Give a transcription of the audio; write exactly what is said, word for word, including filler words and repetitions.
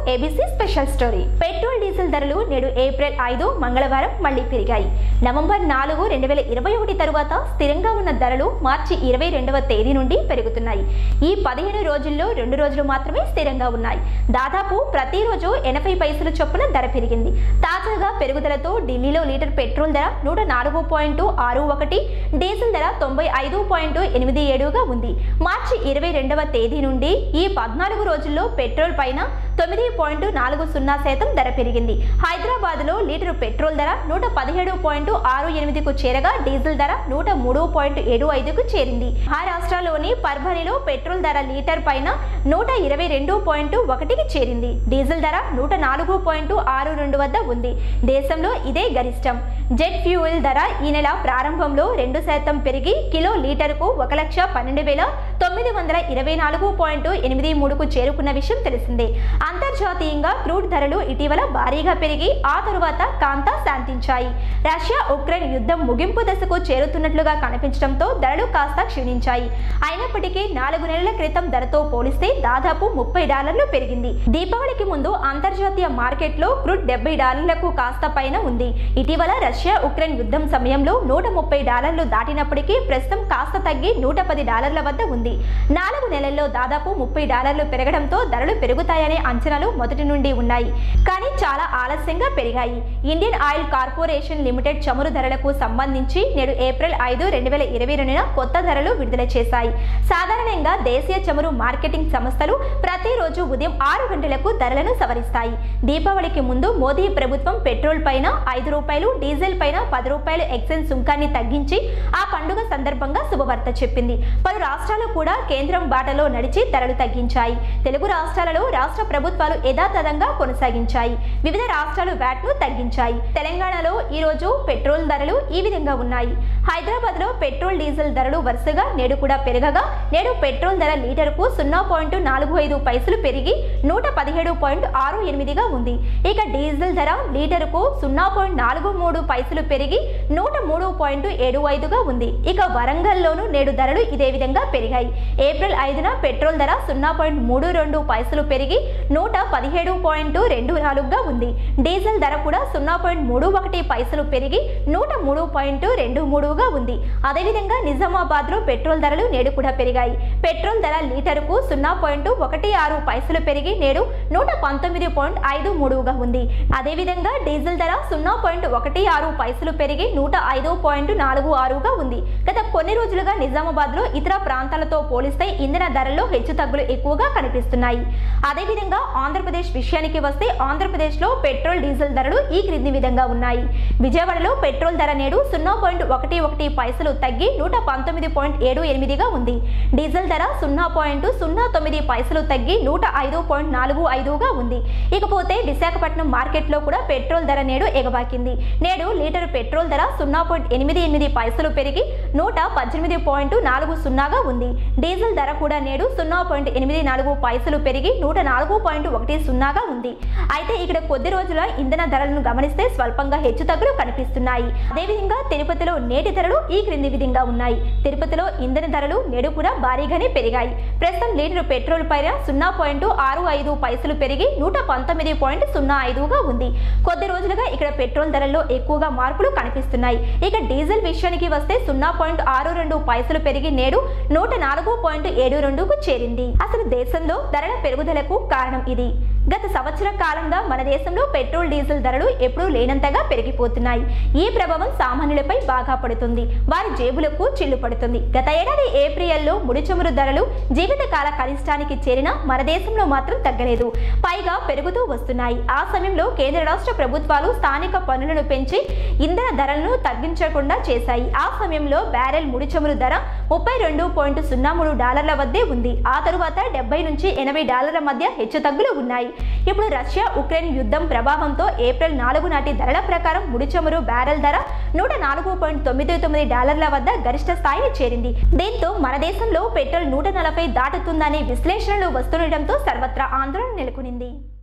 ABC special story. Petrol diesel ధరలు నేడు April ఐదు మంగళవారం మళ్లీ పెరిగాయి. నవంబర్ నాలుగు రెండు వేల ఇరవై ఒకటి తరువాత స్థిరంగా ఉన్న ధరలు మార్చి ఇరవై రెండవ తేదీ నుండి పెరుగుతున్నాయి. ఈ పదిహేను రోజుల్లో రెండు రోజులు మాత్రమే స్థిరంగా ఉన్నాయి. దాదాపు ప్రతిరోజు ఎనభై పైసల చొప్పున ధర పెరిగింది. తాజాగా పెరుగుదలతో ఢిల్లీలో లీటర్ పెట్రోల్ ధర నూట నాలుగు పాయింట్ ఆరు ఒకటి, డీజిల్ ధర తొంభై ఐదు పాయింట్ ఎనిమిది ఏడుగా ఉంది. మార్చి ఇరవై రెండవ తేదీ నుండి ఈ పద్నాలుగు రోజుల్లో పెట్రోల్ పైన తొమ్మిది పాయింట్ నాలుగు సున్నా శాతం ధర పెరిగింది. హైదరాబాద్ లో లీటరు పెట్రోల్ ధర నూట పదిహేడు పాయింట్ ఆరు ఎనిమిదికు చేరగా డీజిల్ ధర నూట మూడు పాయింట్ ఏడు ఐదుకు చేరింది. మహారాష్ట్రలోని పర్భణిలో పెట్రోల్ ధర లీటర్ పైన నూట ఇరవై రెండు పాయింట్ ఒకటికి చేరింది. డీజిల్ ధర నూట నాలుగు పాయింట్ ఆరు రెండు వద్ద ఉంది. దేశంలో ఇదే గరిష్టం. జెట్ ఫ్యూయల్ ధర ఈ నెల ప్రారంభంలో రెండు శాతం పెరిగి కిలో లీటరుకు ఒక లక్ష పన్నెండు వేల తొమ్మిది వందల ఇరవై నాలుగు పాయింట్ ఎనిమిది మూడుకు చేరుకున్న విషయం తెలిసిందే. అంతర్జాతీయంగా క్రూడ్ ధరలు ఇటీవల భారీగా పెరిగి ఆ తరువాత కాంతా శాంతించాయి. రష్యా ఉక్రెయిన్ యుద్ధం ముగింపు దశకు చేరుతున్నట్లుగా కనిపించడంతో ధరలు కాస్త క్షీణించాయి. అయినప్పటికీ నాలుగు నెలల క్రితం ధరతో పోలిస్తే దాదాపు ముప్పై డాలర్లు పెరిగింది. దీపావళికి ముందు అంతర్జాతీయ మార్కెట్లో క్రూడ్ డెబ్బై డాలర్లకు కాస్త పైన ఉంది. ఇటీవల రష్యా ఉక్రెయిన్ యుద్ధం సమయంలో నూట ముప్పై డాలర్లు దాటినప్పటికీ ప్రస్తుతం కాస్త తగ్గి నూట పది డాలర్ల వద్ద ఉంది. నాలుగు నెలల్లో దాదాపు ముప్పై డాలర్లు పెరగడంతో ధరలు పెరుగుతాయనే అంచనాలు మొదటి నుండి ఉన్నాయి. కానీ చాలా ఆలస్యంగా పెరిగాయి. ఇండియన్ ఆయిల్ కార్పొరేషన్ లిమిటెడ్ చమురు ధరలకు సంబంధించి నేడు ఏప్రిల్ ఐదు రెండు వేల ఇరవై రెండున కొత్త ధరలు విడుదల చేశాయి. సాధారణంగా దేశీయ చమురు మార్కెటింగ్ సంస్థలు ప్రతిరోజు ఉదయం ఆరు గంటలకు ధరలను సవరిస్తాయి. దీపావళికి ముందు మోదీ ప్రభుత్వం పెట్రోల్ పైన ఐదు రూపాయలు, డీజిల్ పైన పది రూపాయలు ఎక్సైజ్ సుంకాన్ని తగ్గించి ఆ పండుగ సందర్భంగా శుభవార్త చెప్పింది. పలు రాష్ట్రాలు కూడా కేంద్రం బాటలో నడిచి ధరలు తగ్గించాయి. తెలుగు రాష్ట్రాలలో రాష్ట్ర ప్రభుత్వాలు యథాతథంగా కొనసాగించాయి. వివిధ రాష్ట్రాలు వ్యాట్ ను తగ్గించాయి. తెలంగాణలో ఈ రోజు పెట్రోల్ ధరలు ఈ విధంగా ఉన్నాయి. హైదరాబాద్ లో పెట్రోల్ డీజిల్ ధరలు వరుసగా నేడు కూడా పెరగగా నేడు పెట్రోల్ ధర లీటర్కు సున్నా పాయింట్ నాలుగు ఐదు పైసలు పెరిగి నూట పదిహేడు పాయింట్ ఆరు ఎనిమిదిగా ఉంది. ఇక డీజిల్ ధర లీటరుకు సున్నా పాయింట్ నాలుగు మూడు పైసలు పెరిగి నూట మూడు పాయింట్ ఏడు ఐదుగా ఉంది. ఇక వరంగల్లోనూ నేడు ధరలు ఇదే విధంగా పెరిగాయి. ఏప్రిల్ ఐదున పెట్రోల్ ధర సున్నా పాయింట్ మూడు రెండు పైసలు పెరిగి నూట పదిహేడు పాయింట్ రెండు నాలుగుగా ఉంది. డీజిల్ ధర కూడా సున్నా పాయింట్ మూడు ఒకటి పైసలు పెరిగి నూట మూడు పాయింట్ రెండు మూడుగా ఉంది. అదేవిధంగా నిజామాబాద్ లో పెట్రోల్ ధరలు నేడు కూడా పెరిగాయి. పెట్రోల్ ధర లీటరుకు సున్నా పాయింట్ ఒకటి ఆరు పైసలు పెరిగి నేడు నూట పంతొమ్మిది పాయింట్ ఐదు మూడుగా ఉంది. అదేవిధంగా డీజిల్ ధర సున్నా పాయింట్ ఒకటి ఆరు పైసలు పెరిగి నూట ఐదు పాయింట్ నాలుగు ఆరుగా ఉంది. గత కొన్ని రోజులుగా నిజామాబాద్ లో ఇతర ప్రాంతాలతో పోలిస్తే ఇంధన ధరల్లో హెచ్చు తగ్గులు ఎక్కువగా కనిపిస్తున్నాయి. అదేవిధంగా ఆంధ్రప్రదేశ్ విషయానికి వస్తే ఆంధ్రప్రదేశ్ లో పెట్రోల్ డీజిల్ ధరలు ఈ క్రింది విధంగా ఉన్నాయి. విజయవాడలో పెట్రోల్ ధర నేడు సున్నా పాయింట్ ఒకటి ఒకటి పైసలు తగ్గి నూట పంతొమ్మిది పాయింట్ ఏడు ఎనిమిదిగా ఉంది. డీజిల్ ధర సున్నా పాయింట్ సున్నా తొమ్మిది పైసలు తగ్గి నూట ఐదు పాయింట్ నాలుగు ఐదుగా ఉంది. ఇకపోతే విశాఖపట్నం మార్కెట్ లో కూడా పెట్రోల్ ధర నేడు ఎగబాకింది. నేడు లీటర్ పెట్రోల్ ధర సున్నా పాయింట్ ఎనిమిది ఎనిమిది పైసలు పెరిగి నూట పద్దెనిమిది పాయింట్ నాలుగు సున్నాగా ఉంది. డీజిల్ ధర కూడా నేడు సున్నా పాయింట్ ఎనిమిది నాలుగు పైసలు పెరిగి నూట నాలుగు పాయింట్ ఒకటి సున్నాగా ఉంది. అయితే ఇక్కడ కొద్ది రోజుల ఇంధన ధరలను గమనిస్తే స్వల్పంగా హెచ్చు తగ్గులు కనిపిస్తున్నాయి. అదేవిధంగా తిరుపతిలో నేటి ధరలు ఈ క్రింది విధంగా ఉన్నాయి. తిరుపతిలో ఇంధన ధరలు నేడు కూడా భారీగానే పెరిగాయి. ప్రస్తుతం లీటర్ పెట్రోల్ పైన సున్నా పాయింట్ ఆరు ఐదు పైసలు పెరిగి నూట పంతొమ్మిది పాయింట్ సున్నా ఐదుగా ఉంది. కొద్ది రోజులుగా ఇక్కడ పెట్రోల్ ధరల్లో ఎక్కువగా మార్పులు కనిపిస్తున్నాయి. ఇక డీజిల్ విషయానికి వస్తే సున్నా పాయింట్ ఆరు రెండు పైసలు పెరిగి నేడు నూట నాలుగు పాయింట్ ఏడు రెండుకు చేరింది. అసలు దేశంలో ధరల పెరుగుదలకు కారణం ఇది. గత సంవత్సర కాలంగా మన దేశంలో పెట్రోల్ డీజిల్ ధరలు ఎప్పుడూ లేనంతగా పెరిగిపోతున్నాయి. ఈ ప్రభావం సామాన్యులపై బాగా పడుతుంది. వారి జేబులకు చిల్లు పడుతుంది. గత ఏడాది ఏప్రిల్లో ముడి చమురు ధరలు జీవితకాల కనిష్టానికి చేరిన మన దేశంలో మాత్రం తగ్గలేదు. పైగా పెరుగుతూ వస్తున్నాయి. ఆ సమయంలో కేంద్ర రాష్ట్ర ప్రభుత్వాలు స్థానిక పన్నులను పెంచి ఇంధన ధరలను తగ్గించకుండా చేశాయి. ఆ సమయంలో బ్యారెల్ ముడి చమురు ధర ముప్పై రెండు పాయింట్ సున్నా మూడు డాలర్ల వద్దే ఉంది. ఆ తరువాత డెబ్బై నుంచి ఎనభై డాలర్ల మధ్య హెచ్చు తగ్గులు ఉన్నాయి. ఇప్పుడు రష్యా ఉక్రెయిన్ యుద్ధం ప్రభావంతో ఏప్రిల్ నాలుగు నాటి ధరల ప్రకారం ముడి చమురు బ్యారెల్ ధర నూట నాలుగు పాయింట్ తొమ్మిది తొమ్మిది డాలర్ల వద్ద గరిష్ట స్థాయిని చేరింది. దీంతో మన దేశంలో పెట్రోల్ నూట నలభై దాటుతుందనే విశ్లేషణలు వస్తుండటంతో సర్వత్రా ఆందోళన నెలకొనింది.